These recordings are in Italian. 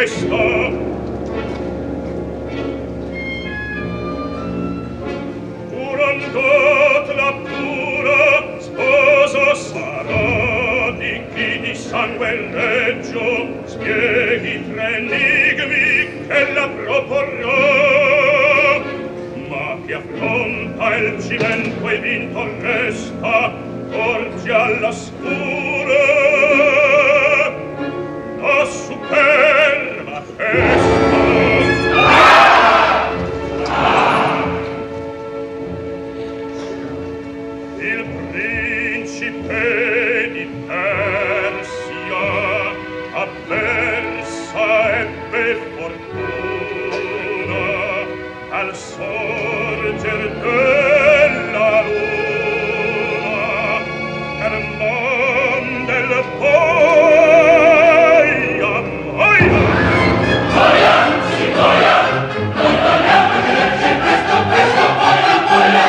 questa. Durandot la pura sposa sarà di chi di sangue reggio spieghi tre enigmi che la proporrà, ma chi affronta il cimento e vinto resta porgi alla scura la superba festa. Il principe di Persia avversa ebbe fortuna al sorger della luna per mon del boia moia. Moia, si moia, non torniamo a vederci presto, presto, moia, moia.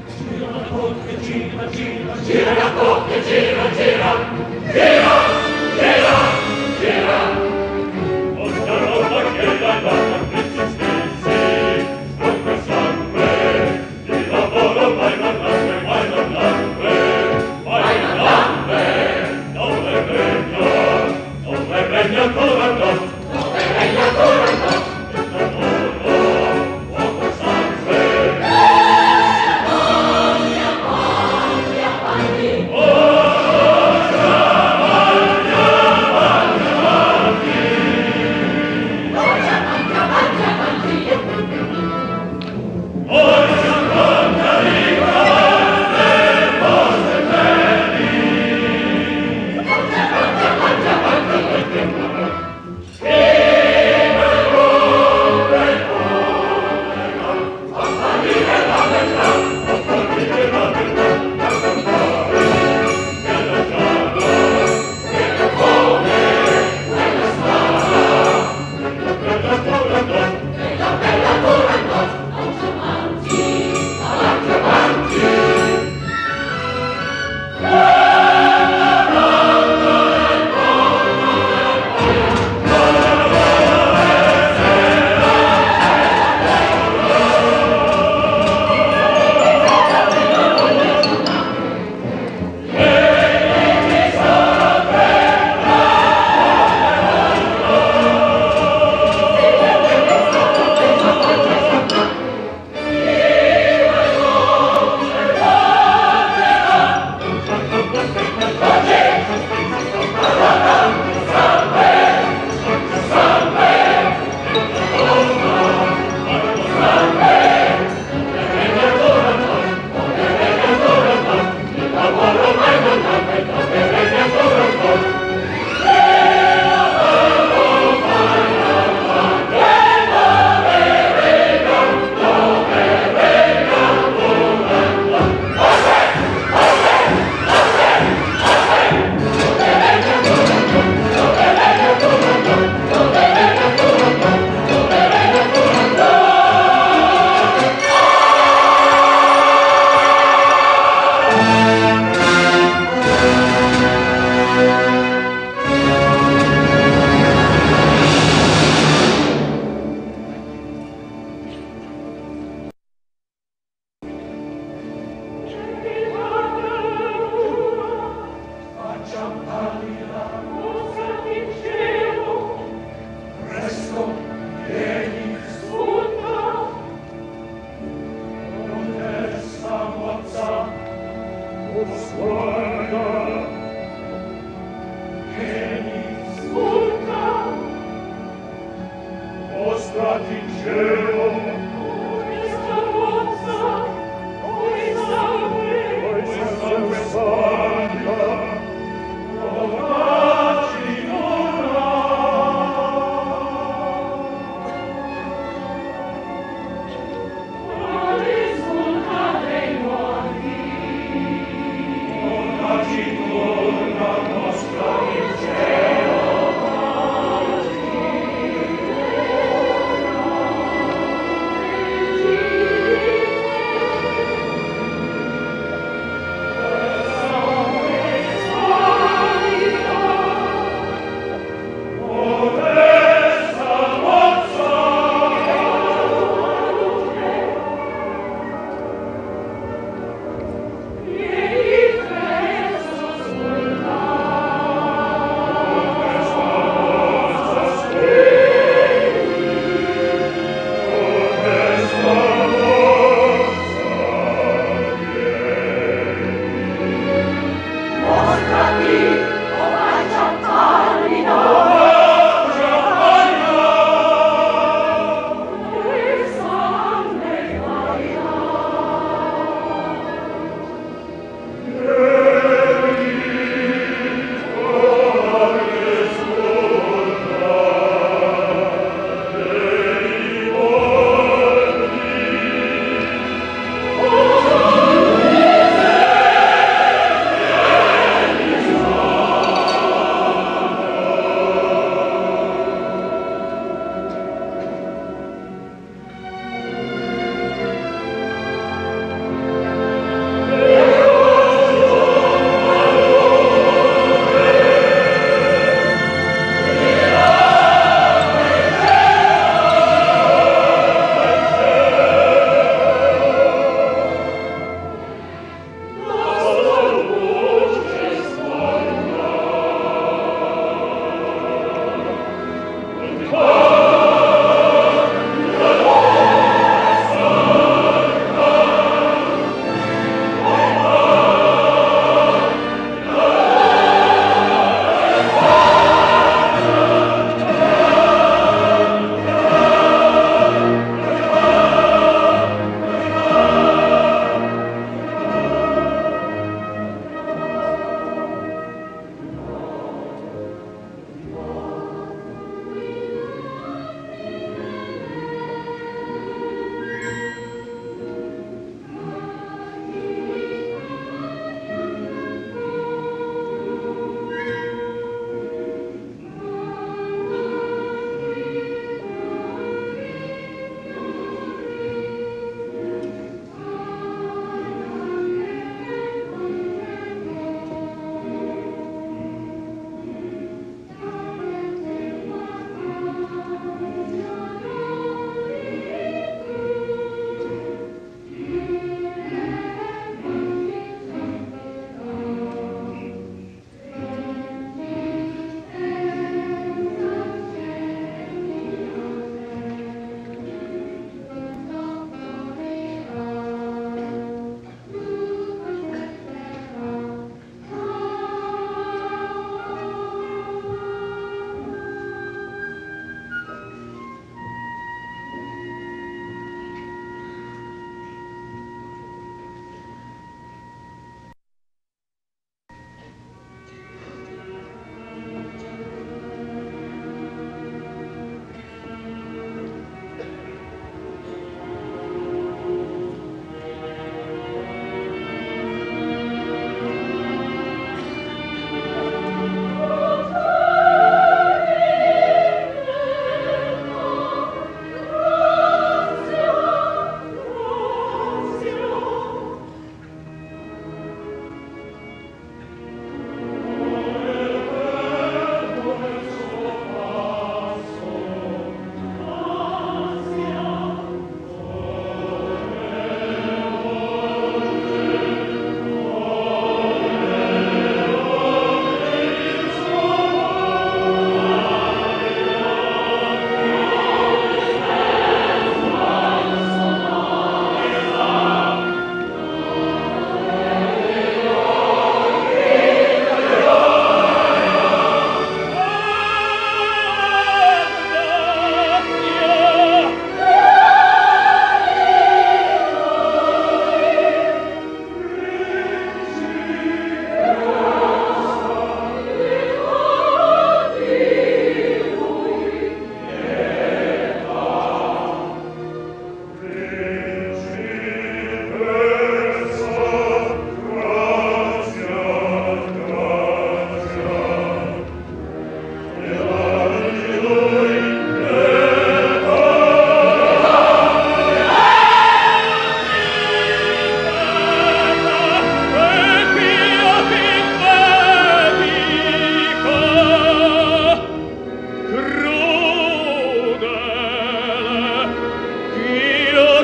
Gira, gira, gira, gira, gira, gira,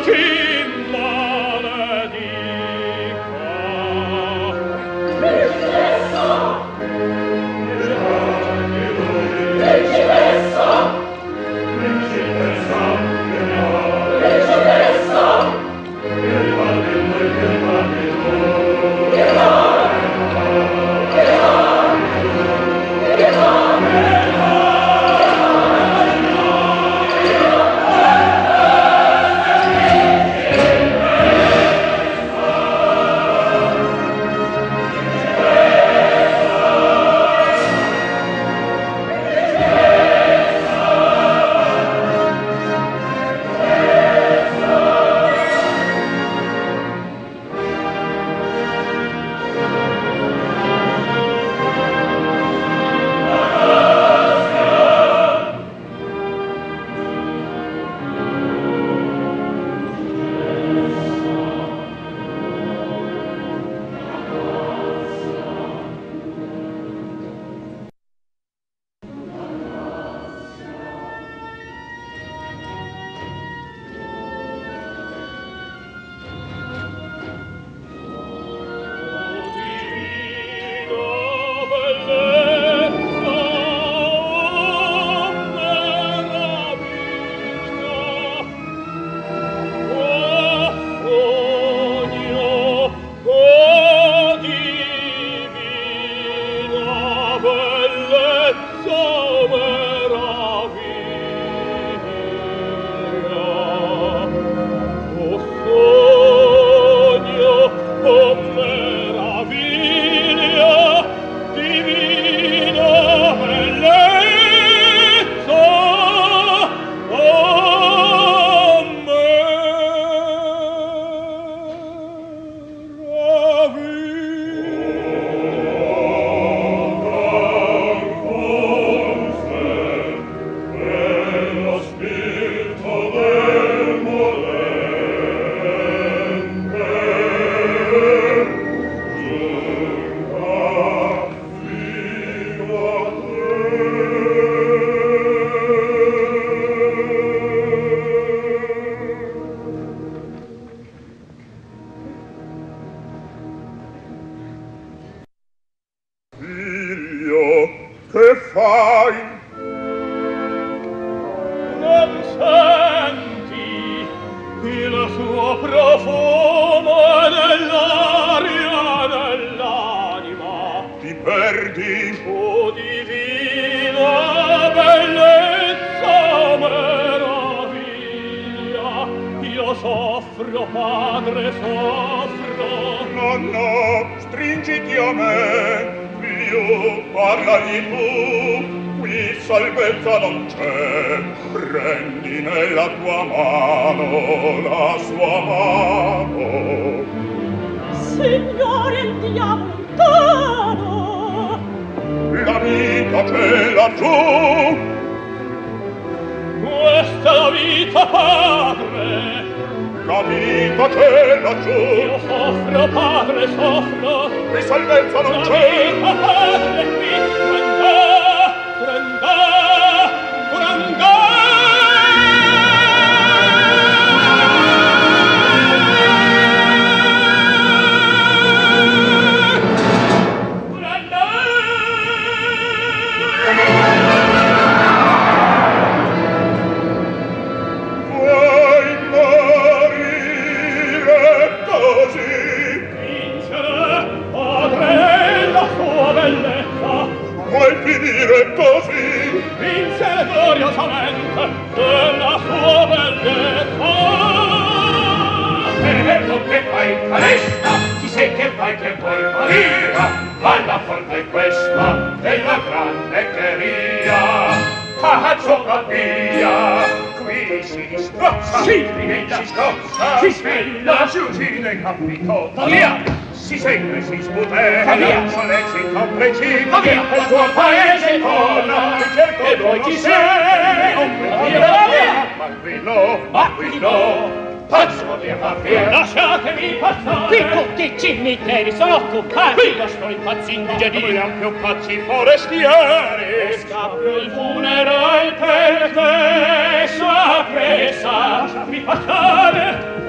Lasciatemi passare! Qui tutti i cimiteri sono occupati! Qui io sto impazzendo di Qui più pazzi forestieri! Scappo il funeral per te, sa presa! Lasciami passare!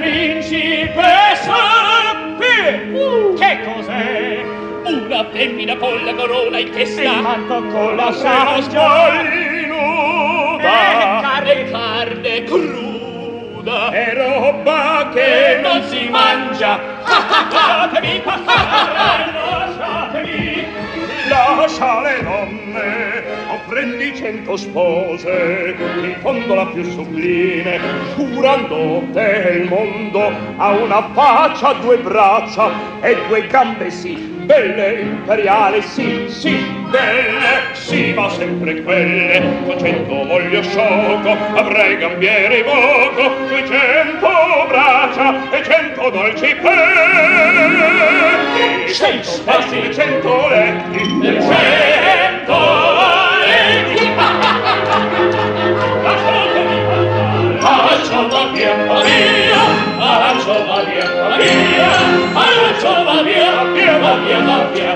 principessa che cos'è? Una femmina con la corona in testa e manto con la saggia carne cruda è roba che non si mangia. Lasciatemi passare, lasciatemi. Lascia le donne, o prendi 100 spose, in fondo la più sublime, giurando del mondo, ha una faccia, 2 braccia e 2 gambe, sì, belle, imperiale, sì, sì, belle, sì, ma sempre quelle, con 100 voglio sciocco, avrei gambieri poco, 200 braccia e 100 dolci petti, 100 passi e 100 letti, e 100 letti. Arancio va via, arancio va via, arancio va via, va via.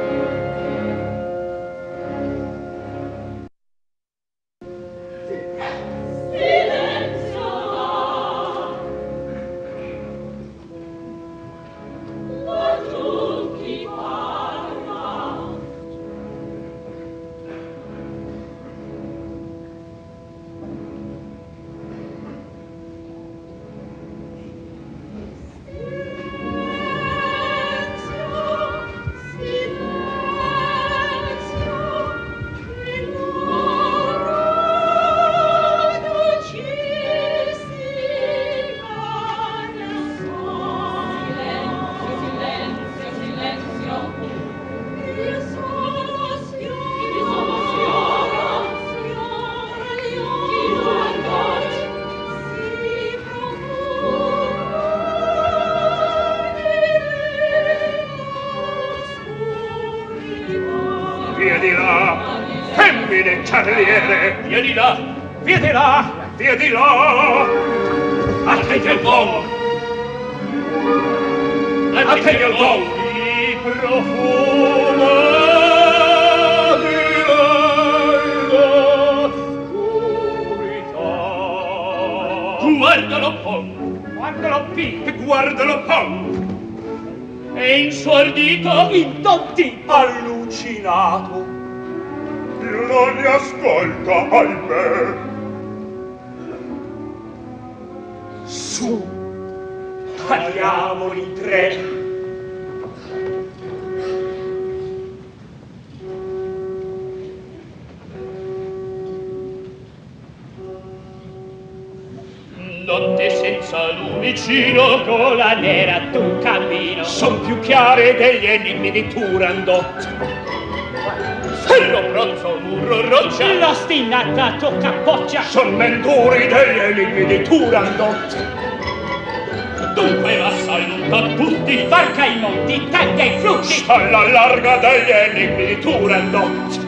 Carriere, via di là, via di là, via di là. Attenti al volo, attenti al volo. Di profumo di larga oscurità. Guardalo un po', guardalo qui, guardalo un po'. È insordito, intotti, allucinato. Non mi ascolta, ahimè. Su, tagliamoli in 3. Notte senza lumicino, gola nera d'un cammino, son più chiare degli enigmi di Turandot. Ferro bronzo, murro roccia, la stinnata tocca boccia, son men duri degli enigmi di Turandot. Dunque va saluta tutti, varca i monti, taglia i frutti, sta alla larga degli enigmi di Turandot.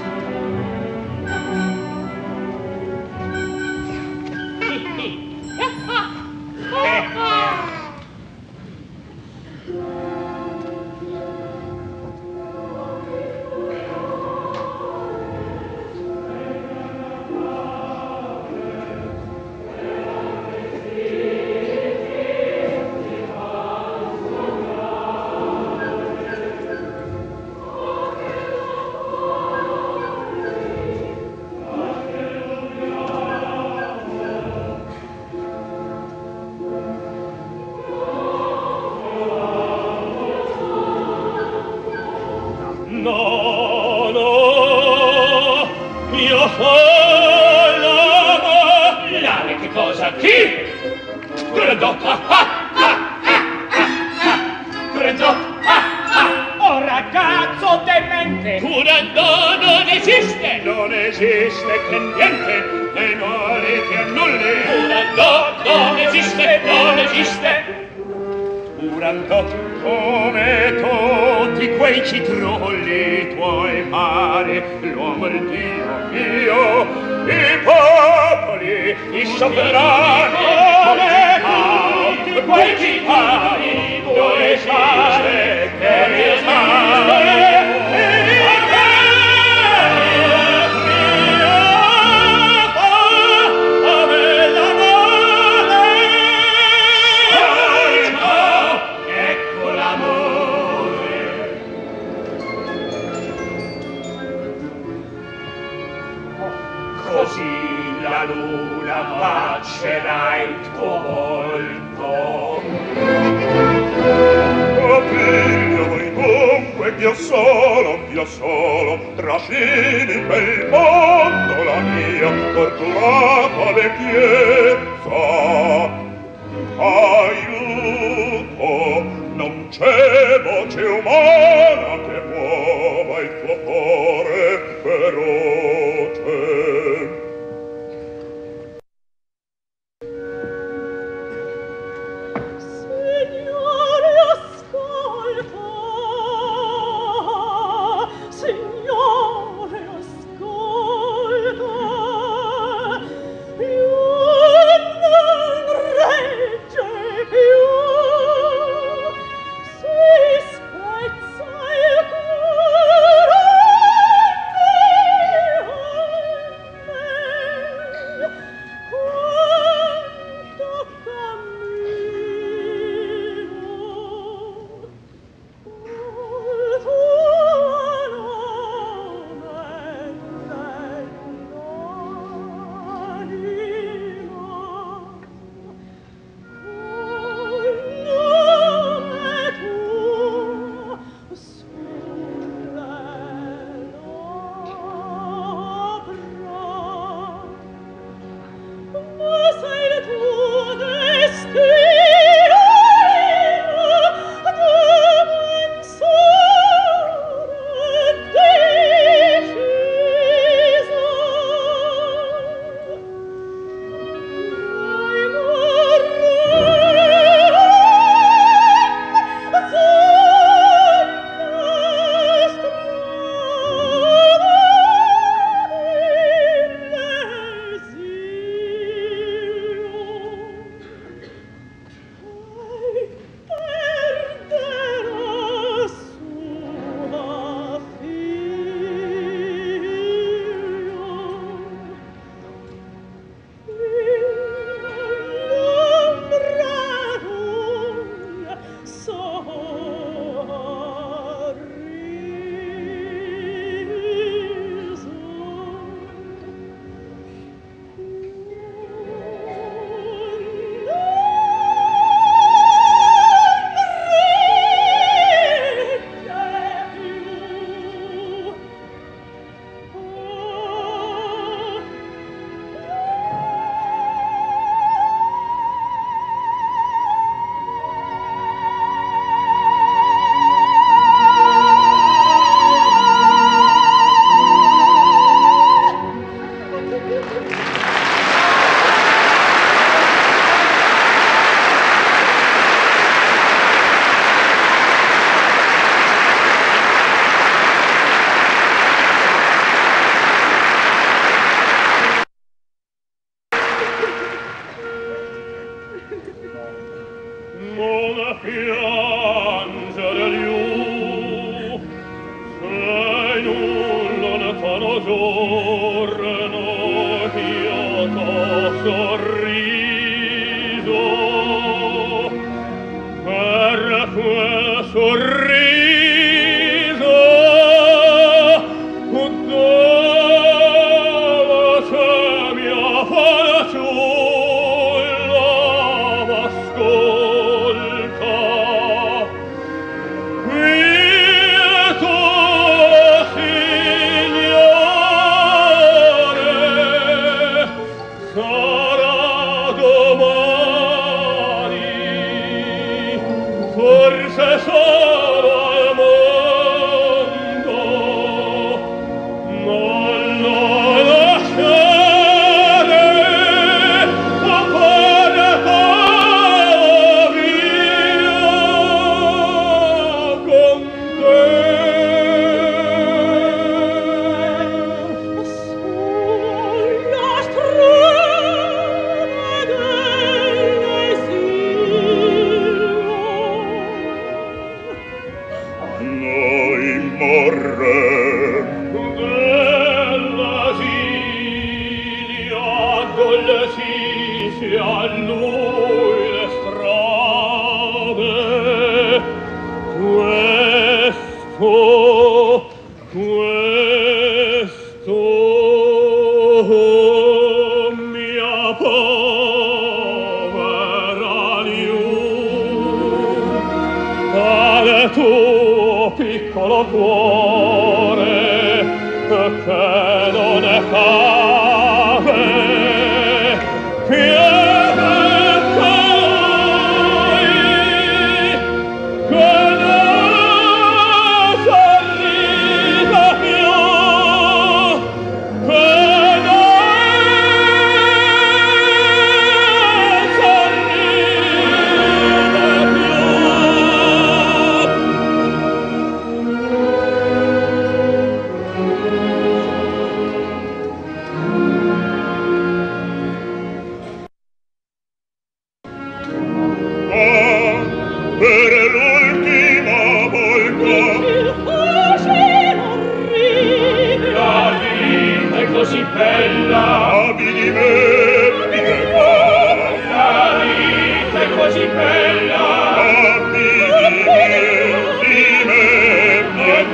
io solo, trascini per il mondo la mia torturata vecchiezza. Aiuto, non c'è voce umana che muova il tuo cuore feroce. Tuo piccolo piccolo cuore che non è cave piede coi che non s'arriva più che così bella, abiti me, la vita è così bella, abiti me, di me, non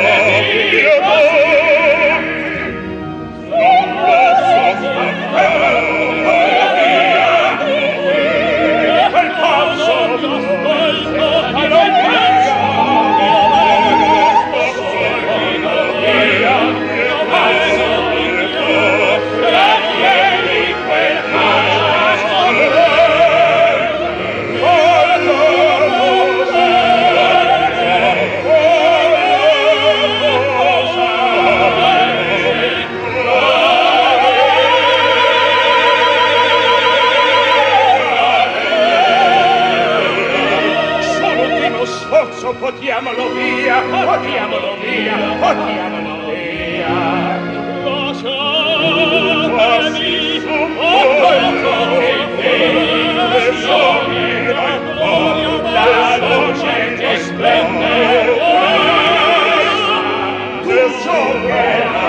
posso scappare via, quel passo nascosto che non Portiamolo via, portiamolo via, portiamolo via. Lasciatemi un po' la luce che splende. Tu so che la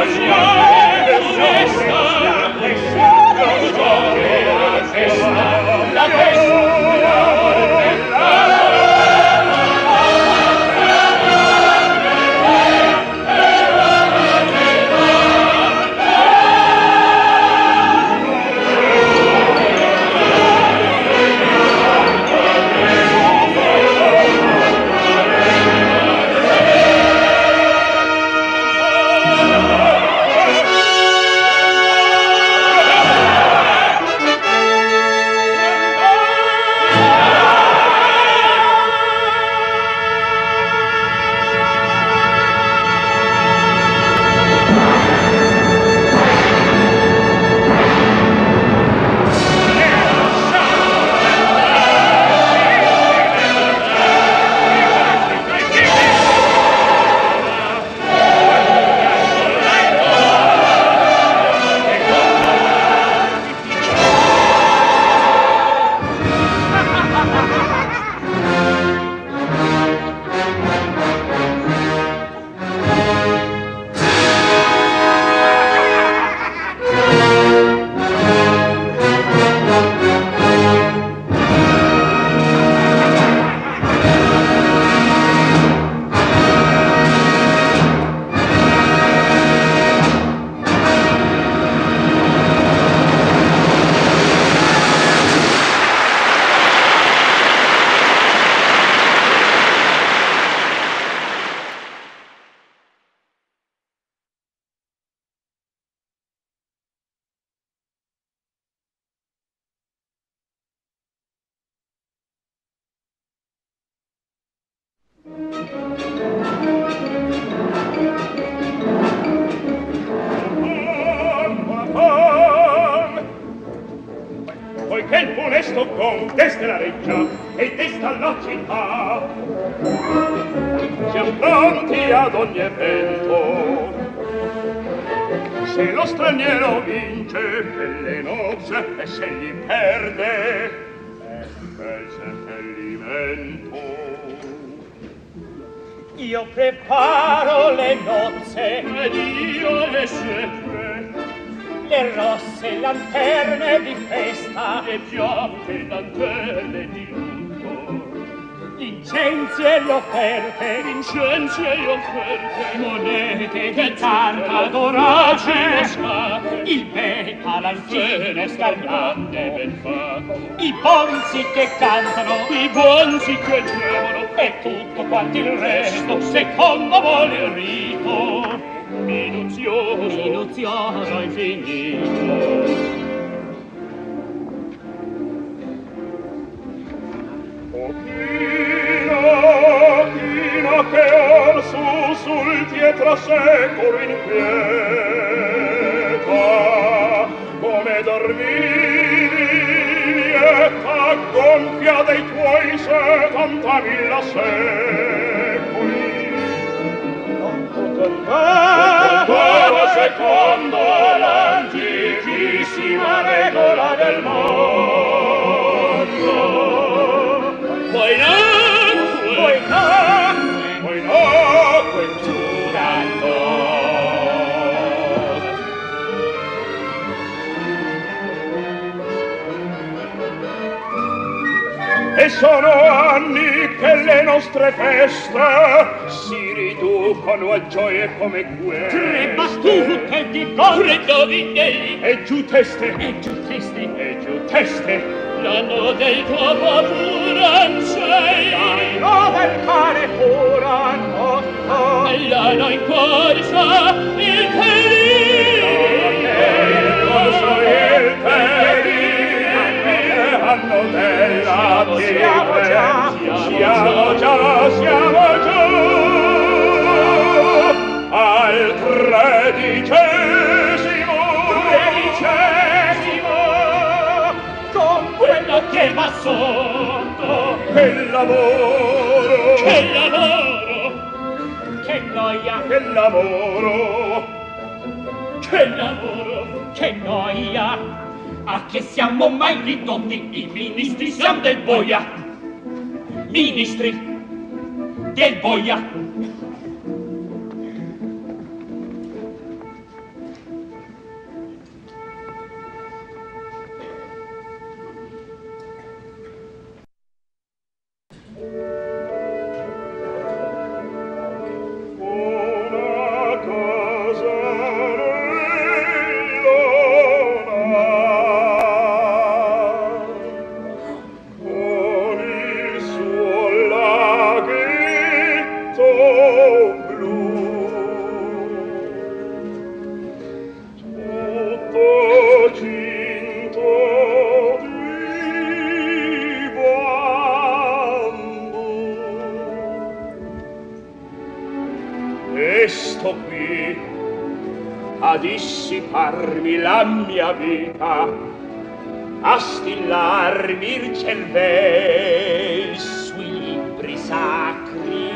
poiché il funesto conte della reggia e desta la città, siamo pronti ad ogni evento. Se lo straniero vince quelle nozze e se gli perde è bel seppellimento. Io preparo le nozze ed io le scelte, le rosse lanterne di festa, le fiocche dantelle di lutto, gli incensi e offerte, monete di carta dorate, il palanchino scarlante, i bonzi che cantano, i bonzi che gemono, e tutto quanto il resto secondo vuole il rito minuzioso infinito. Chino che or sul dietro secolo inquieta, come dormivi lieta gonfia dei tuoi 70.000 secoli. Contava secondo l'antichissima regola del mondo. Poi nacque Turandot. E sono anni che le nostre feste si riducono a gioie come queste. Tre battute di gol, tre dovinelli, e giù teste, e giù teste, e giù teste. L'anno del tuo furancei, l'anno del cane furanotto, e l'anno in corsa il anno della siamo già al tredicesimo con quello che va sotto. Che lavoro, che noia, che lavoro, che noia. A che siamo mai ridotti? I ministri siamo del boia, ministri del boia. Dissiparmi la mia vita, a stillarmi il cervel sui libri sacri.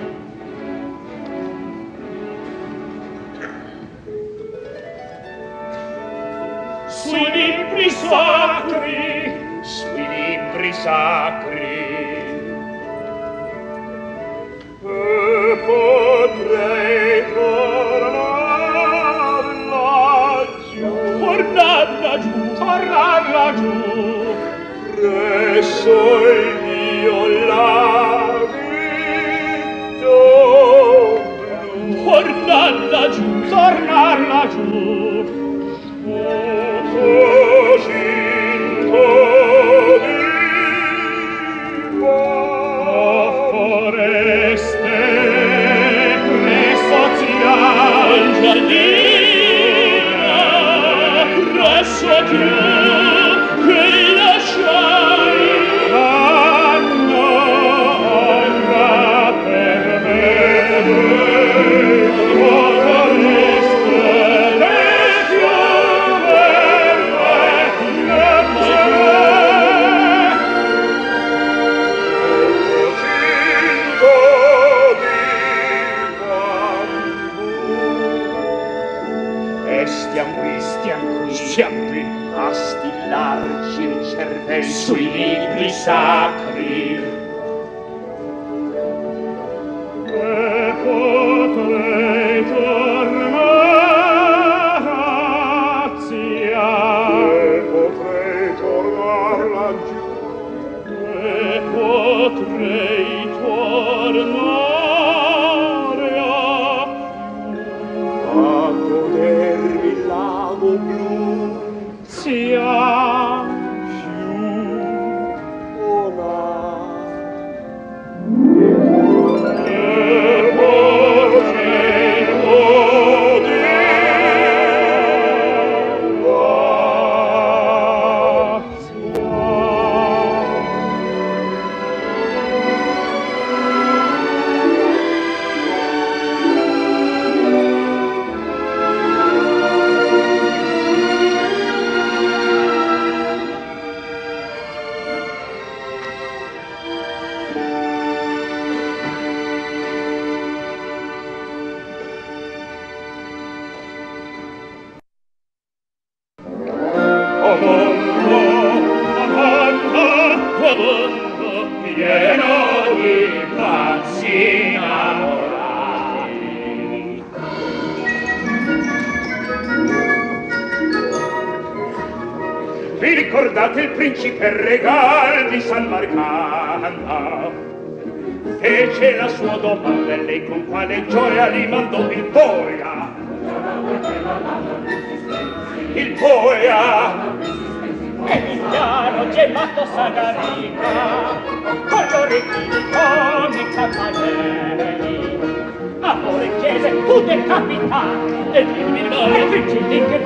Sui libri sacri, sui libri sacri. E potrei tornar laggiù, presso il mio laghetto blu. Tornar laggiù, tutto cinto di foreste, presso al giardino, presso più che lasciai l'anora per me. Foreste le fiore stiam qui a stillarci il cervello sui libri sacri. E potrei tornar laggiù, e potrei tornar pieno di pazzi innamorati. Vi ricordate il principe regal di San Marcanda? Fece la sua domanda e lei con quale gioia gli mandò il boia. Il boia Emiliano gemmato Sagarica con l'orecchini come campanelli. Amore chiese tu decapitati e dimmi noi principi che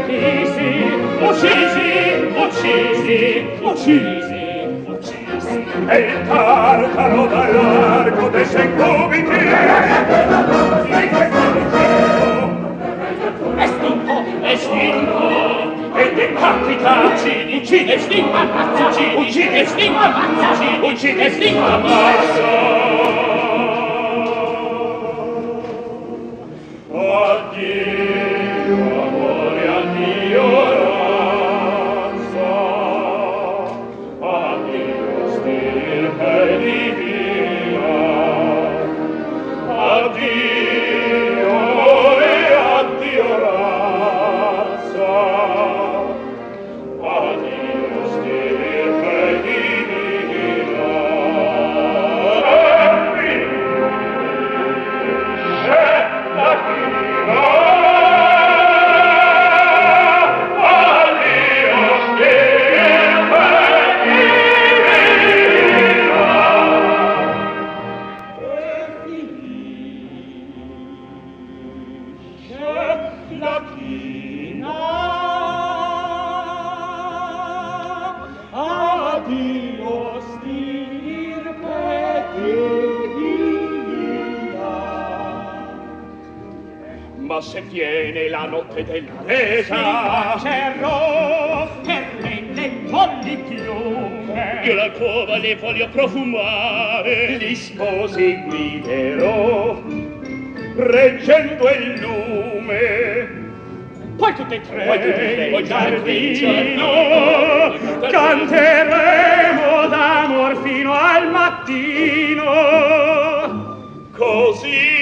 uccisi e il tartaro dall'arco dei sei cubiti estinto e decapita uccide estinto ammazza uccide estinto ammazza uccide estinto ammazza. Addio amore, addio razza, addio stirpe divina, addio amore, addio razza, addio stirpe divina. Ma se viene la notte della resa, cerro per le folli piume, io la cova le voglio profumare, gli sposi guiderò, reggendo il lume. Poi tutte e tre, poi giardino, canteremo d'amor fino al mattino, così.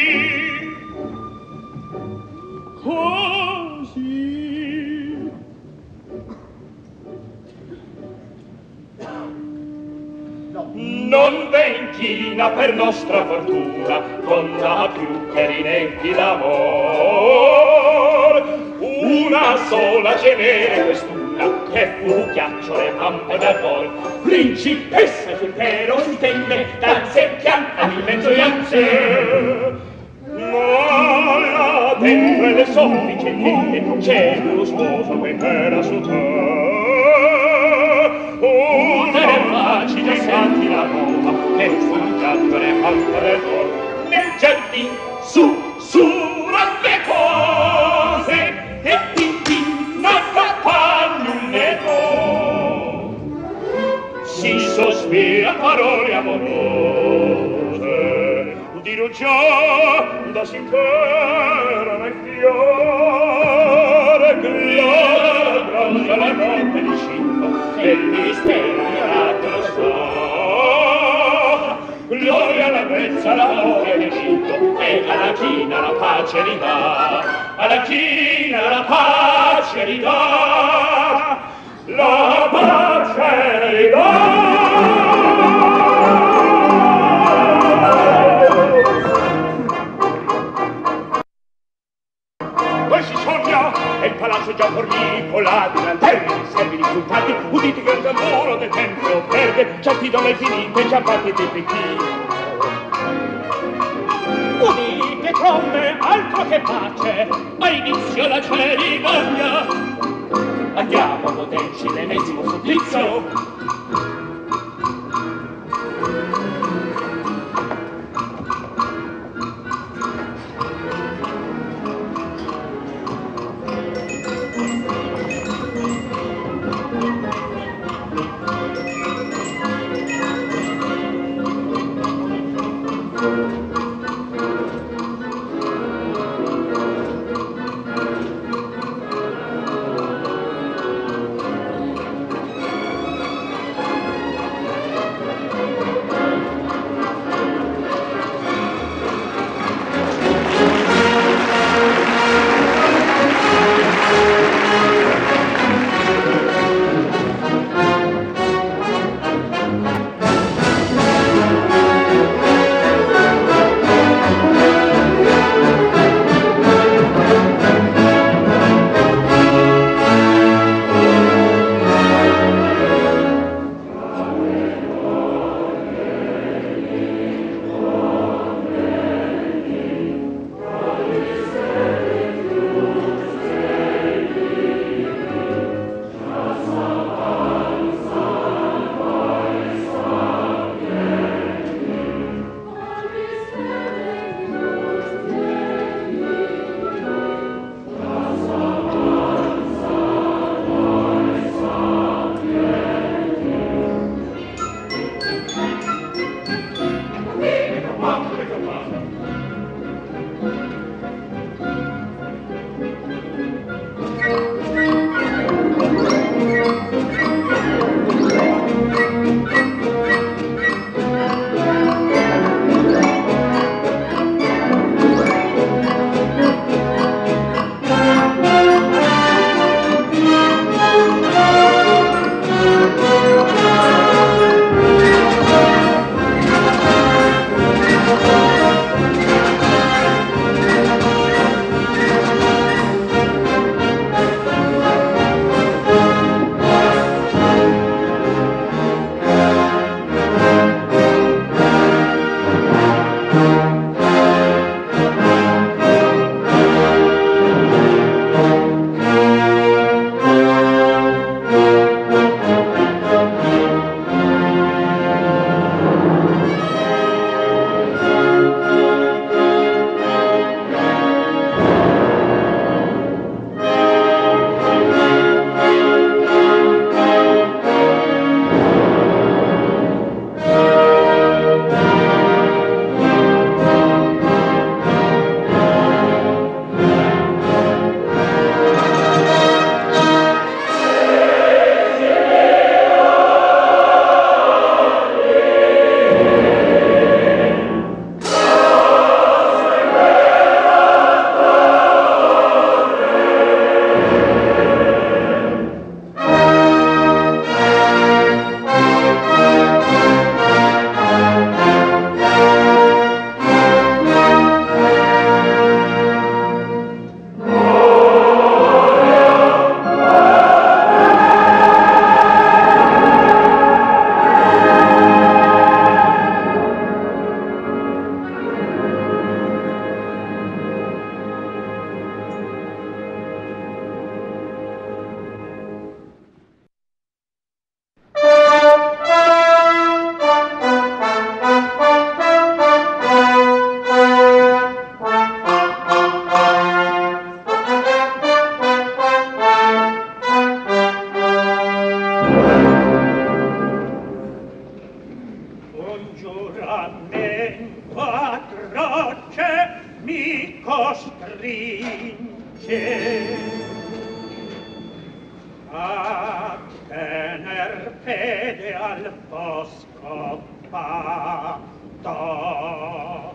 Non venchina per nostra fortuna, donna più che rinenti l'amor. Una sola genere quest'una, che fu ghiacciole vampo d'arvor. Principessa che però si tende, danze pianta di mezzoianze. Ma là dentro le soffici tende, c'è uno sposo che era su te. Una facile senti la roba, che sul giattore fanno le cose. Nel giardin sussurra le cose, e Titina capagnole do. Si sospira parole amorose, dirò già da s'intera nel fiore, gloria grande la notte di Scippo, e il mistero ignorato lo so. Gloria alla brezza, l'amore di Scippo, e alla china la pace ridà, alla china la pace ridà, la pace ridà. Si sogna e il palazzo già fornicolato, lanterni, servi risultati, udite che il tamburo del tempio verde, certi dove è finito e già fatti dei pecchini. Udite trombe, altro che pace, a inizio la cerimonia. Andiamo a goderci l'ennesimo supplizio. lamento atroce mi costringe a tener fede al bosco patto.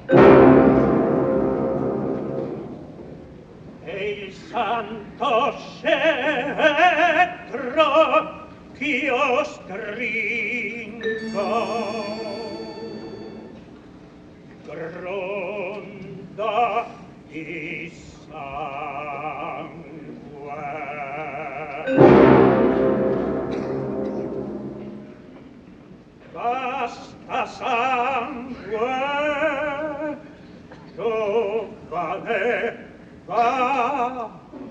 E il santo scettro ch'io stringo gronda di sangue. Basta sangue, giovane, va.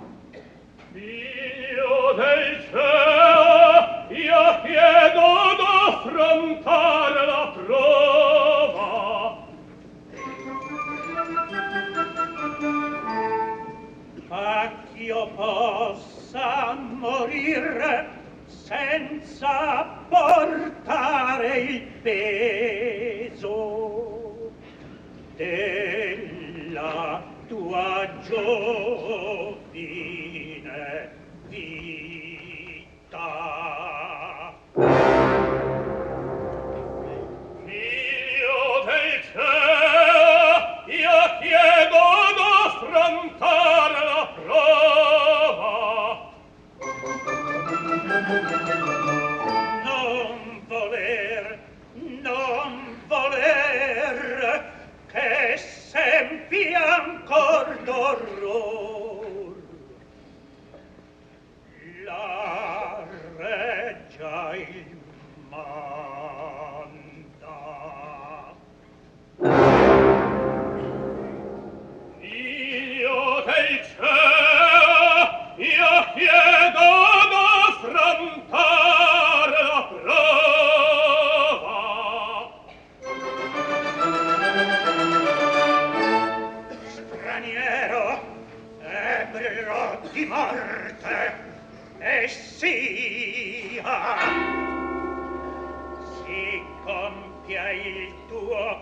Figlio del cielo, io chiedo d'affrontare la prova. A ch'io possa morire senza portare il peso della tua giovine vita. Figlio del cielo, io chiedo d'affrontare la prova. Non voler che sempi ancor d'orror la reggia il manda. Figlio del cielo, io chiedo d'affrontare la prova. Straniero, ebbro di morte, e sia si compia il tuo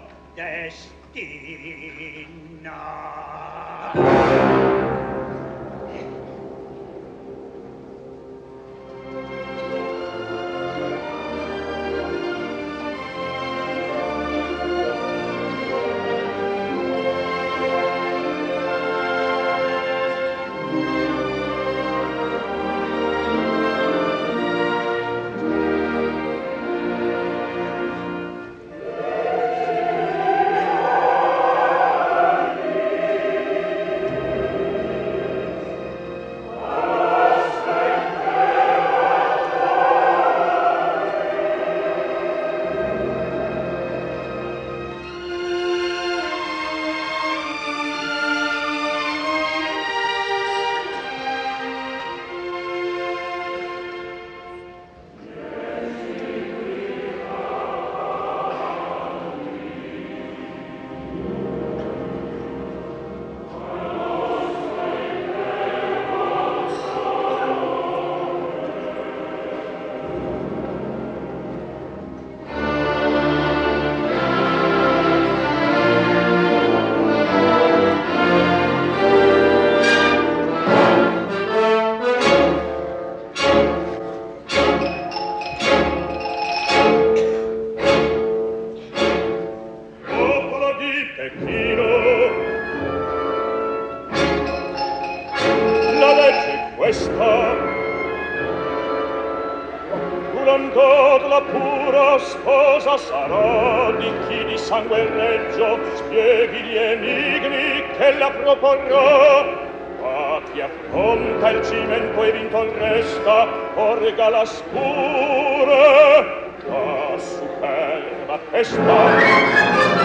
destino. La pura sposa sarà di chi di sangue reggio spieghi gli enigmi che la proporrà. Ma chi affronta il cimento e vinto il resta, porga la scure, la superba testa.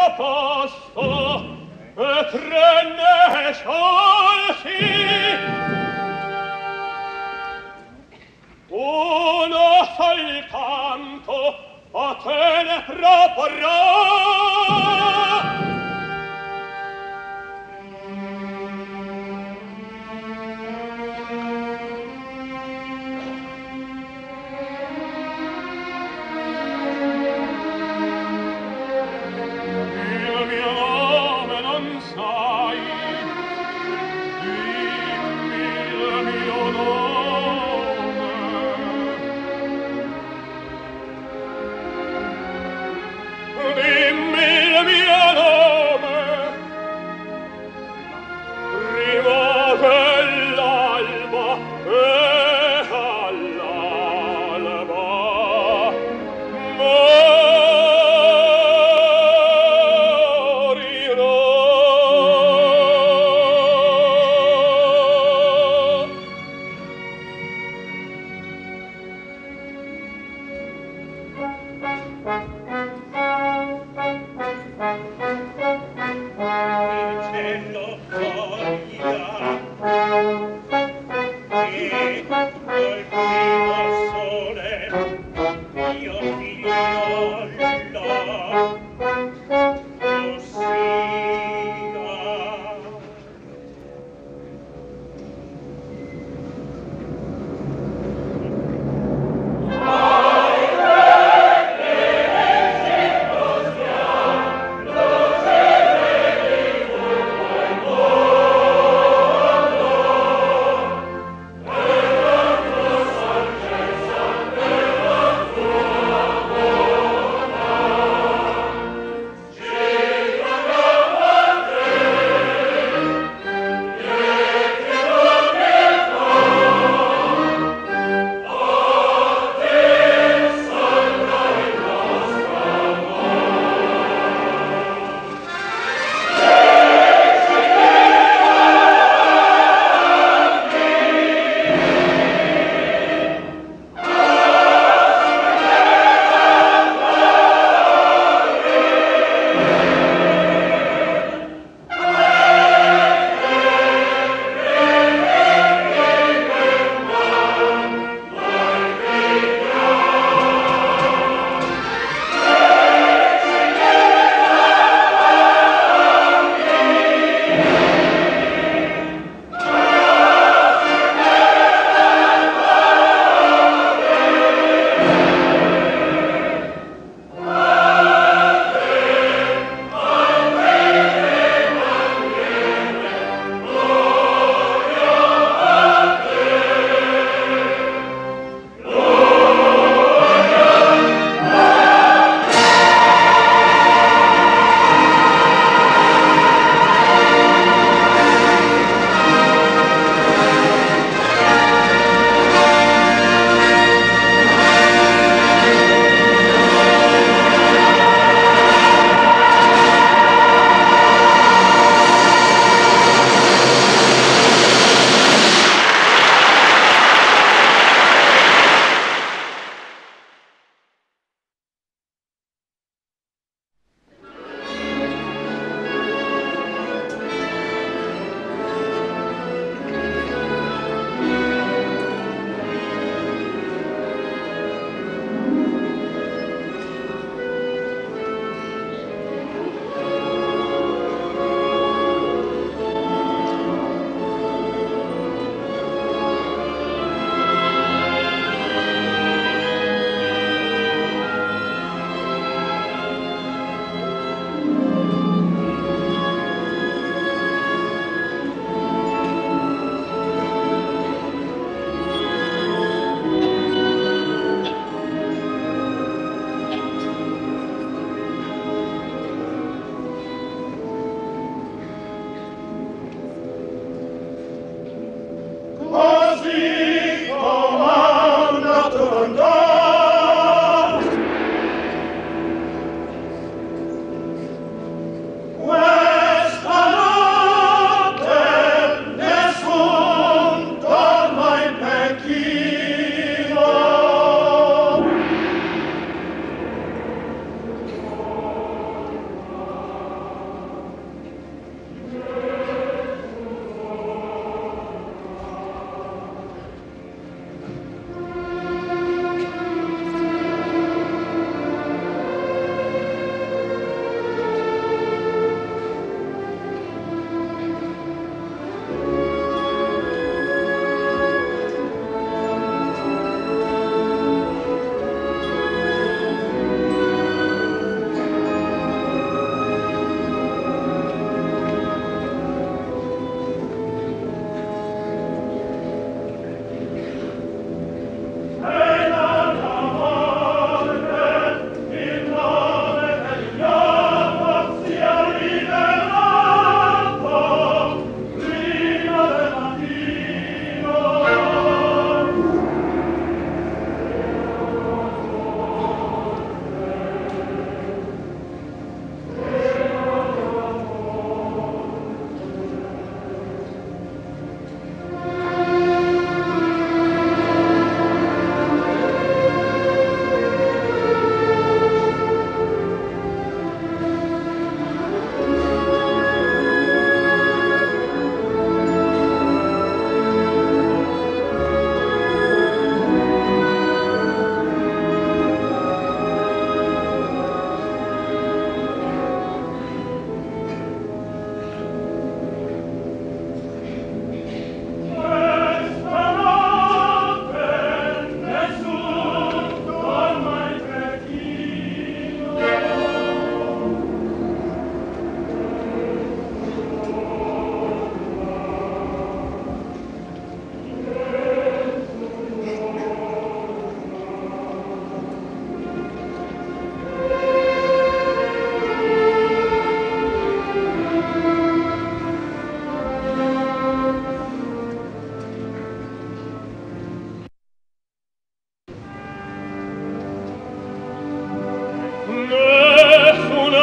posto e tre ne sciolsi uno soltanto a te ne proporrò. Il mio nome non sai, dimmi il mio nome. Dimmi il mio nome, prima dell'alba e all'alba il cielo foglia e col primo sole io figliola tu sia. Ai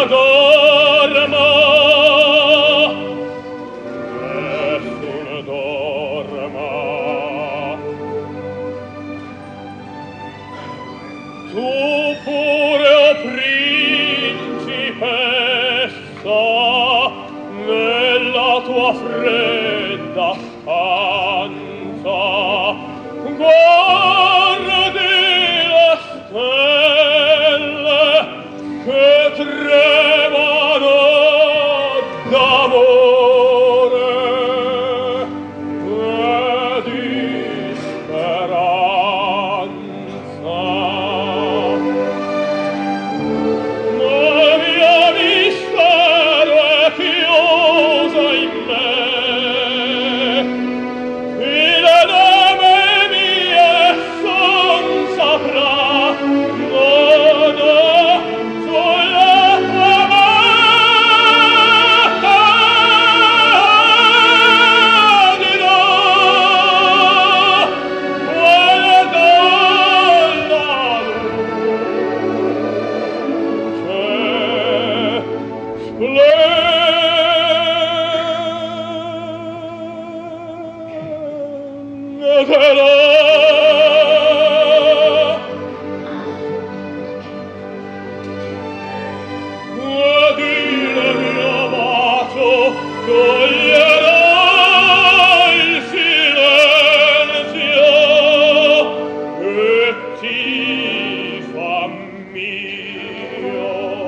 dormo, nessuno dorma. Tu pure, o principessa, nella tua fredda stanza, guardi le stelle che tremano d'amore e di speranza. Ma il mio mistero è chiuso in me, il nome mio son saprà, no, sulla tua bocca dirò, guarda la luce splendida. Adire mio bacio, toglierò il silenzio che ti fa mio.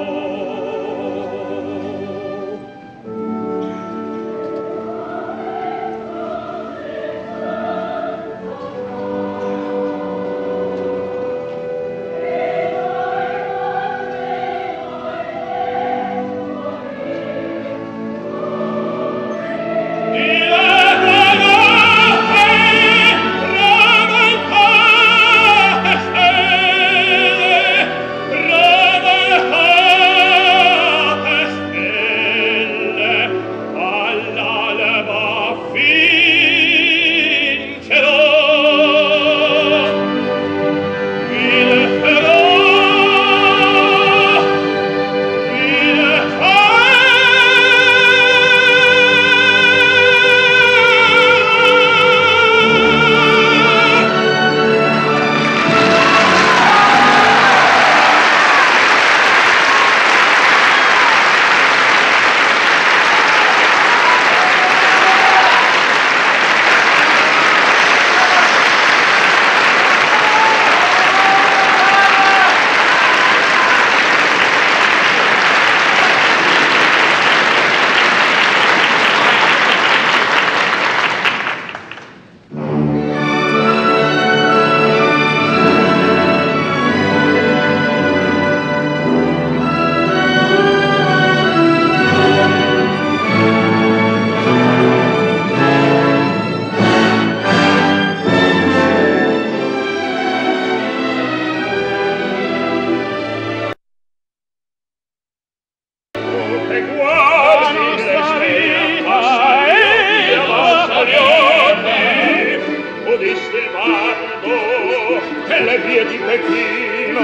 Le vie di Pechino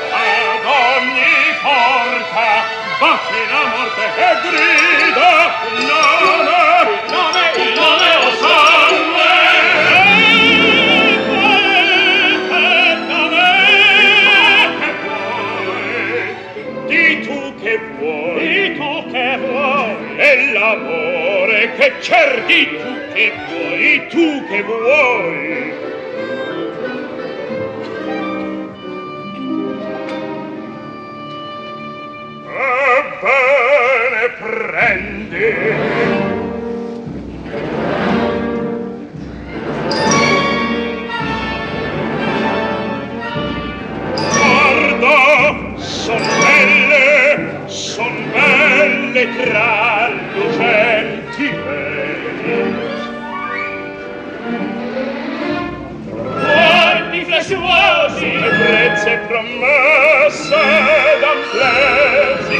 ad ogni porta batte la morte e grida il nome o sangue. Di tu che vuoi, e l'amore che cerchi tu che vuoi. Bene, prendi. Guarda, son belle tra lucenti veli. Guardi flessuosi, brezze promesse d'amplesi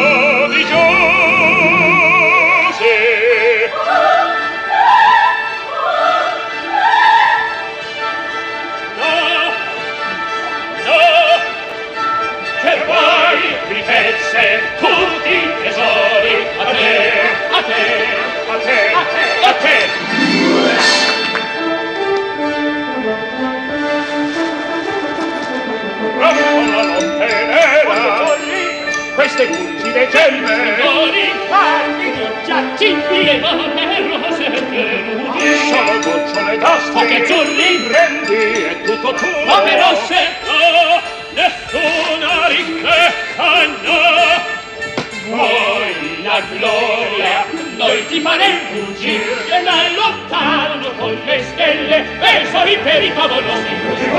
prodigiosi. No, che vuoi, ripetse tu gemme, Signori, parli di giacinti e rose tenute. sono gocciole d'astri, Poche azzurri, prendi è tutto tuo. poche rosse, nessuna ricchezza, no. Vuoi la gloria, noi ti faremo fuggire e dal lontano con le stelle verso i peri favolosi.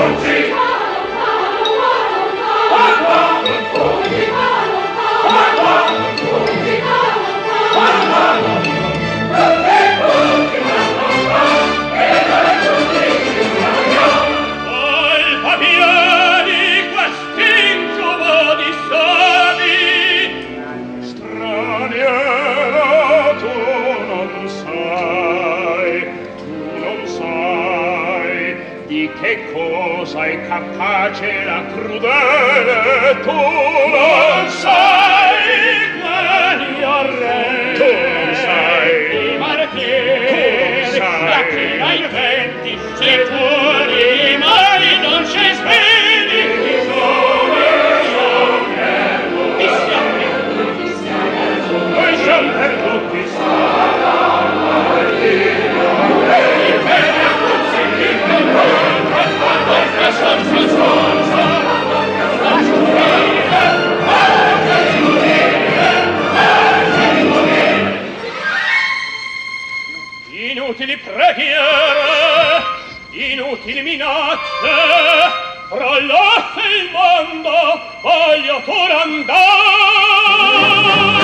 Alfabiani, questi giovani savi, Straniero, tu non sai di che cosa è capace la crudele, tu non sai quali orrende, tu non sai i martieri, la china ai venti, se fuori i mari non ci svegli, ti siamo noi siamo perduti. Inutili preghiere, inutili minacce, fra l'osso e il mondo voglio pur andare.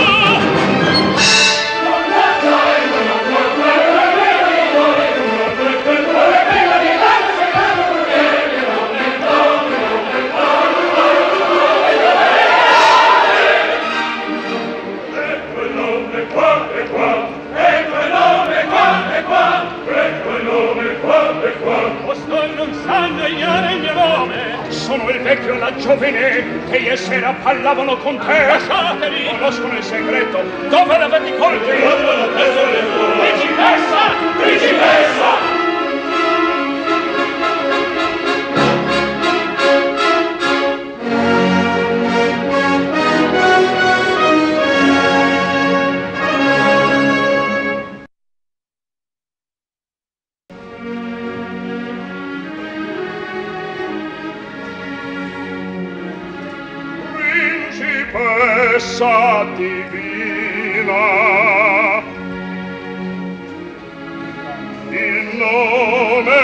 Non sanno il mio nome. Sono il vecchio e la giovine che ieri sera parlavano con te. Lasciateli. Conoscono il segreto. Dove l'avete colti? Principessa! Principessa! Principessa divina, il nome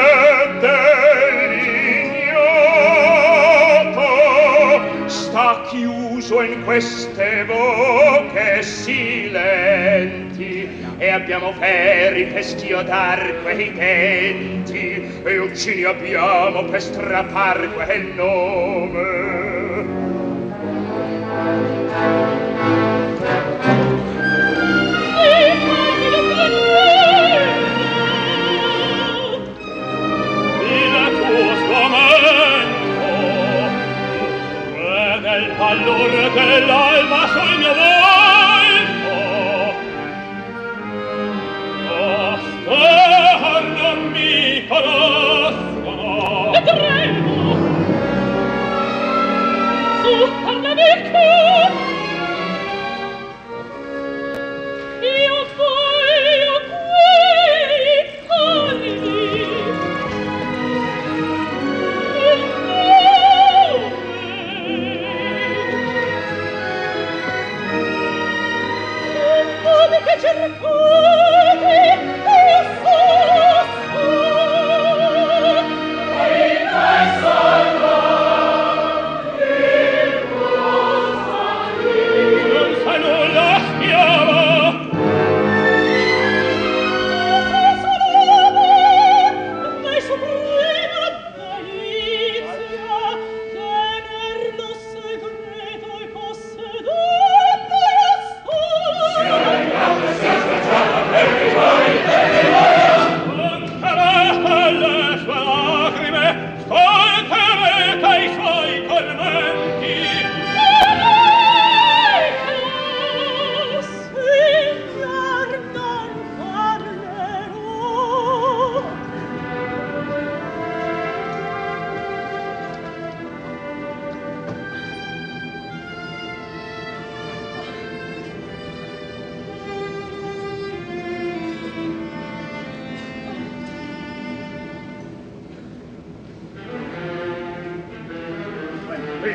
dell'ignoto sta chiuso in queste bocche silenti e abbiamo ferri per schiodar quei denti e uccini abbiamo per strappar quel nome. Del pallore dell'alba sul mio volto, non mi conoscono. E tremo! Su, parlami tu! Io voglio quelli caldi.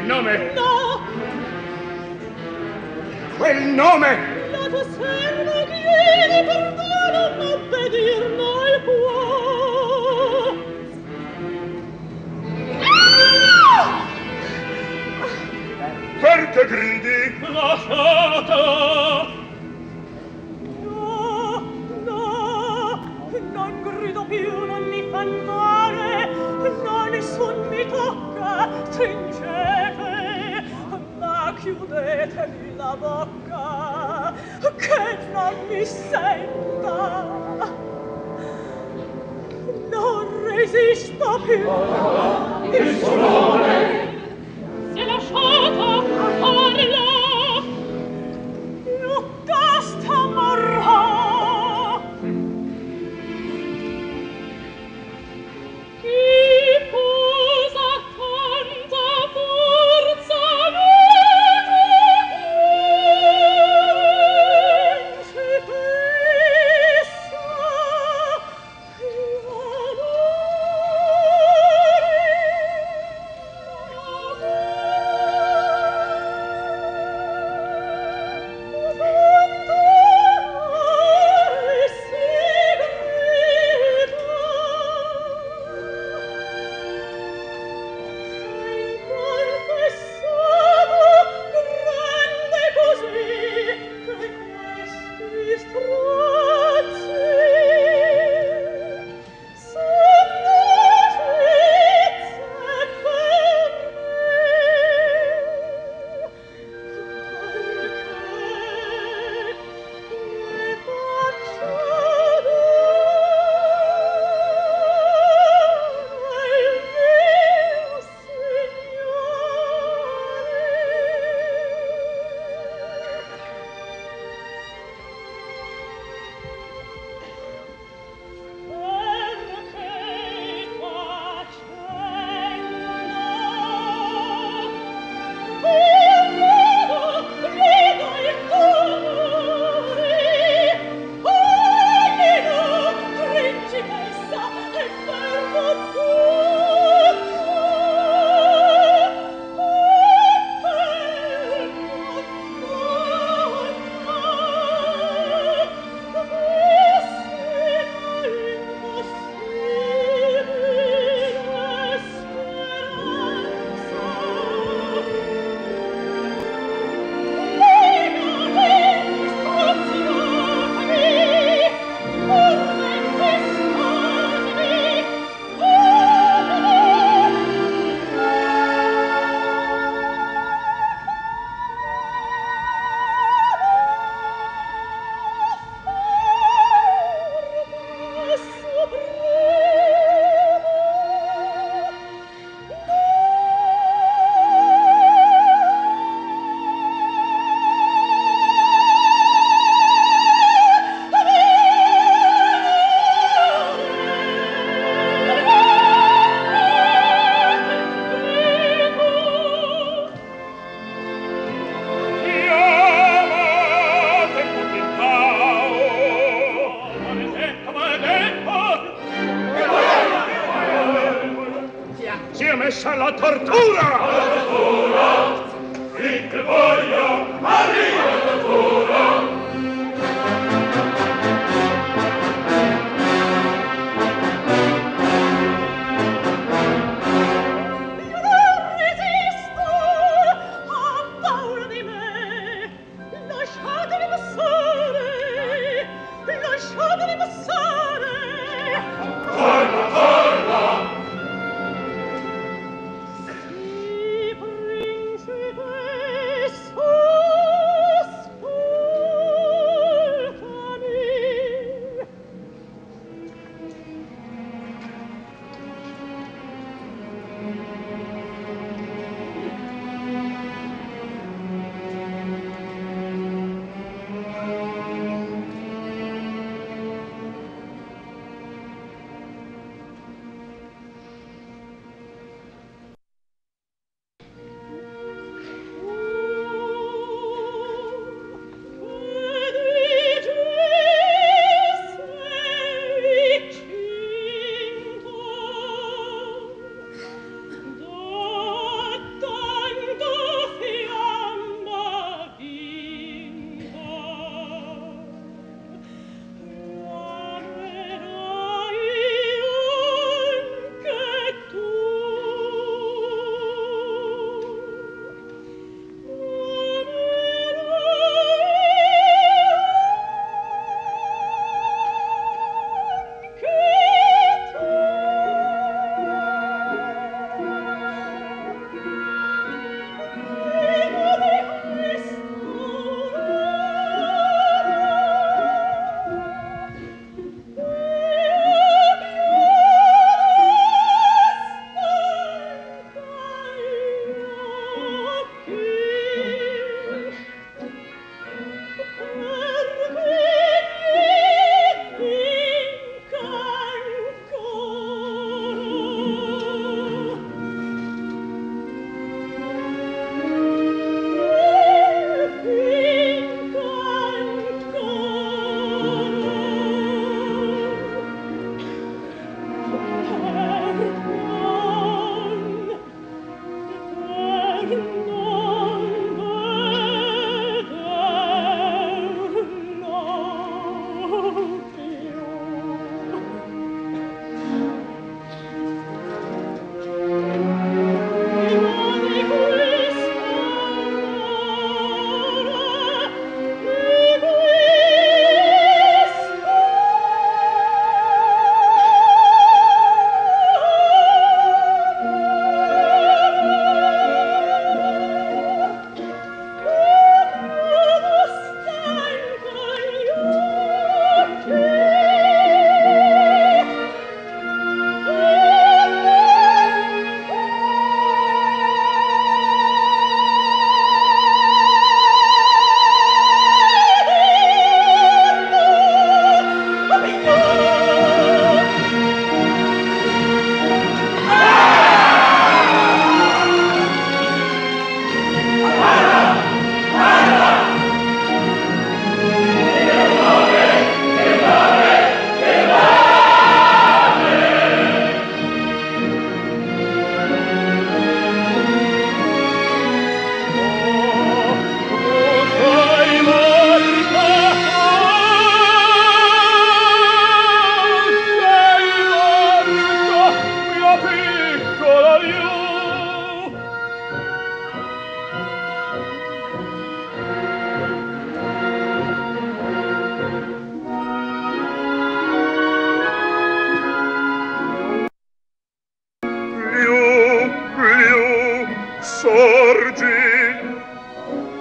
nome? No! Quel nome! La tua serva chiede perdono, ma obbedir non può. Perché gridi? Lasciate! No, no, non grido più, non mi fan male, no, nessun mi tocca, stringete, ma chiudetemi la bocca, che non mi senta. Non resisto più. Il suo nome. Si è lasciata, parla. Lucasta morrà. Chi posa tanta forza vedo si pensa messa alla tortura! Alla tortura! Finché voglio, arriva la tortura!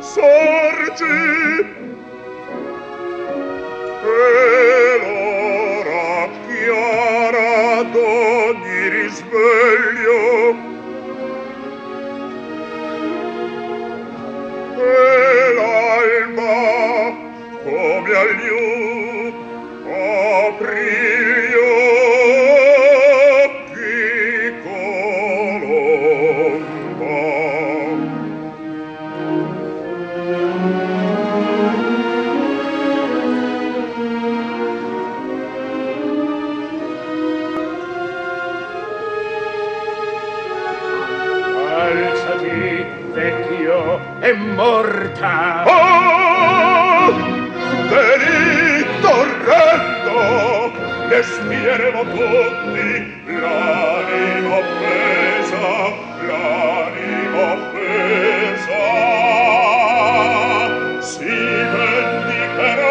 sorgi e l'ora chiara d'ogni risveglio e l'alba come agli apri gli occhi colomba. Alzati, vecchio, è morta. Oh, veni torrendo, le spieremo tutti, l'anima offesa, l'anima offesa, si vendicherà.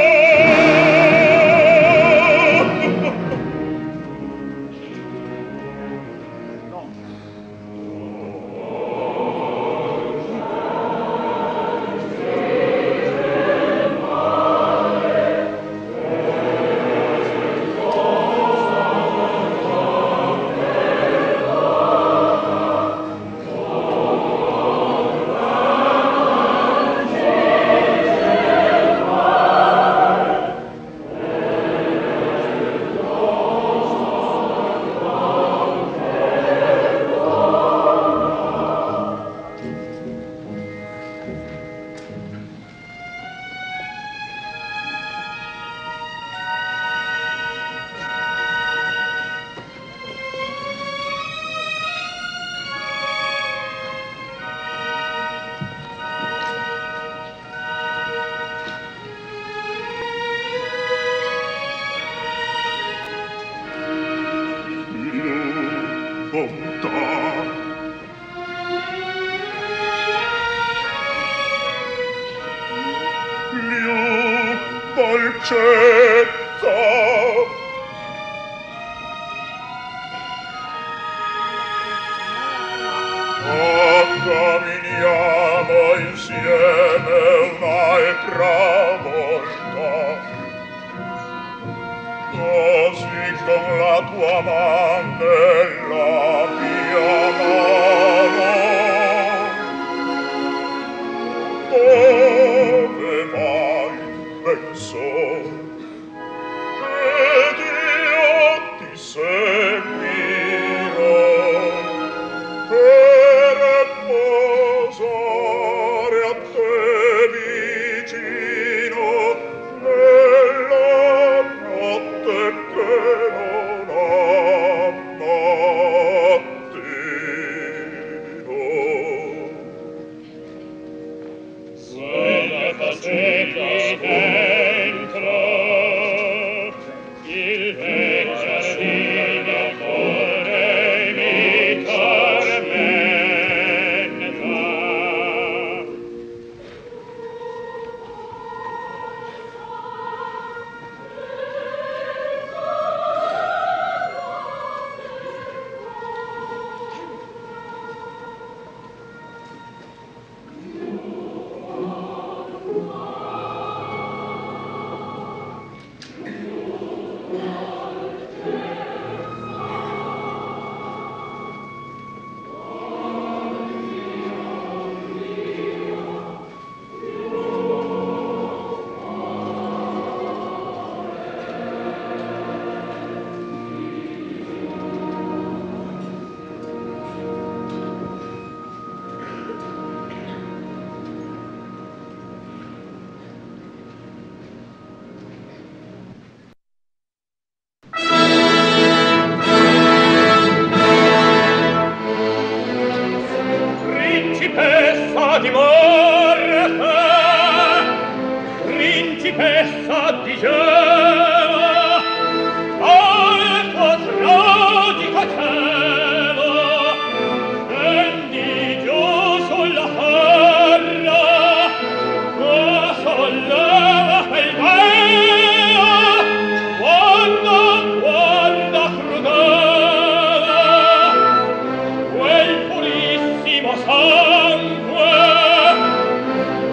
Bontà. Liu dolcezza. Camminiamo insieme un'altra volta, così con la tua man nella mia mano. Dove vai, ben so, ed io ti seguirò per posare a te vicino nella notte che non ha mattino. Se ne facevi dentro il vecchio giardino cuore mi tormenta. Principessa di morte, principessa di gelo, al tuo tragico cielo, scendi giù sulla terra, solleva il velo, guarda crudele, quel purissimo sangue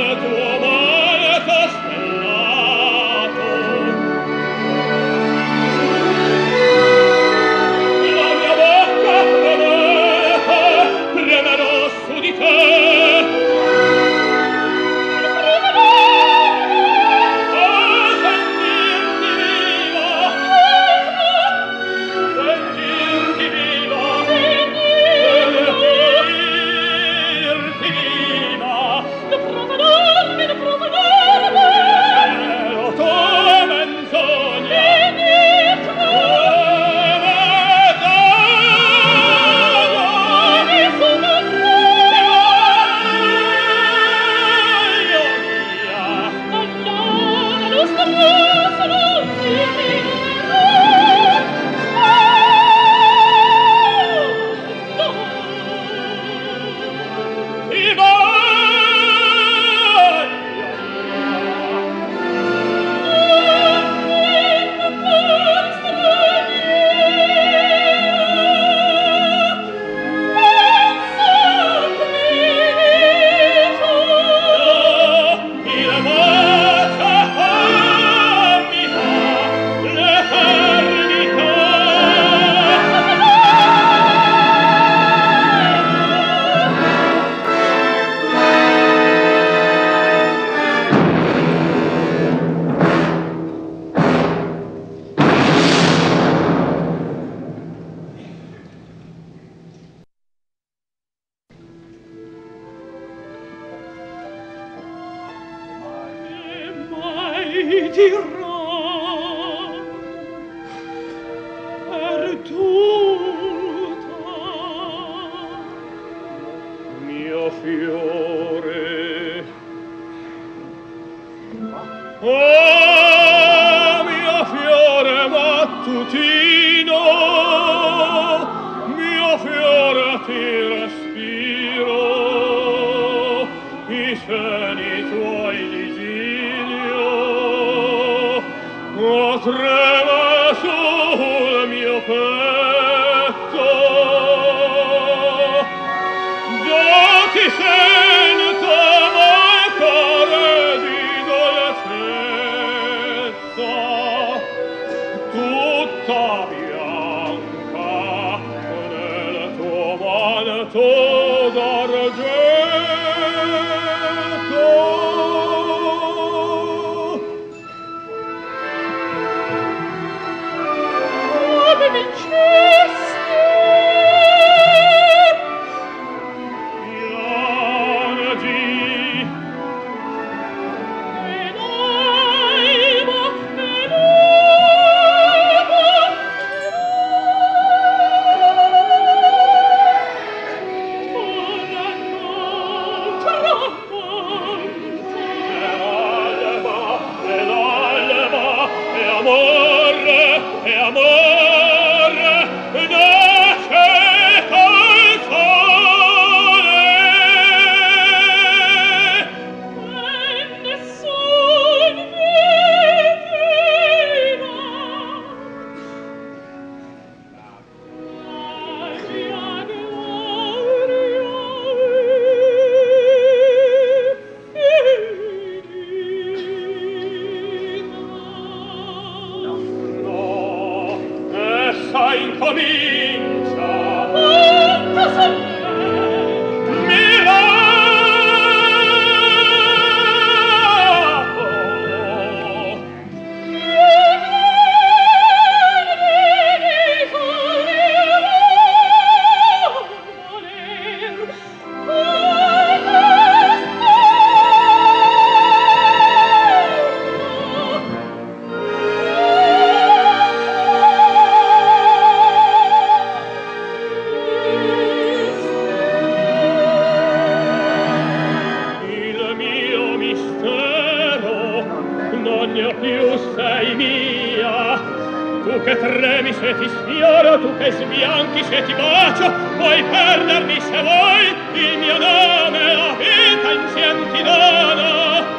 perdermi se vuoi, il mio nome la vita insieme ti dono.